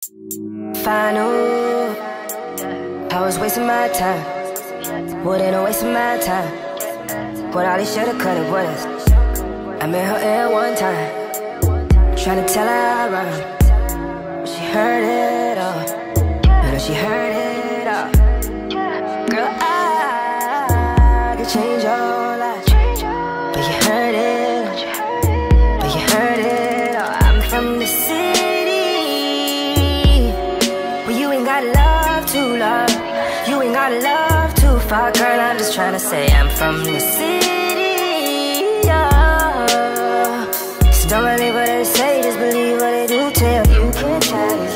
If I knew I was wasting my time, wouldn't have wasted my time. But all these shoulda, coulda, wouldas. I met her at one time, tryna tell her I run. She heard it all, you know she heard it all. Girl, I could change your life, but you heard it, but you heard it all. I'm from the city, well you ain't got love to love, you ain't got love too far. Girl, I'm just tryna say I'm from the city, yeah. So don't believe what they say, just believe what they do tell. You can't tell.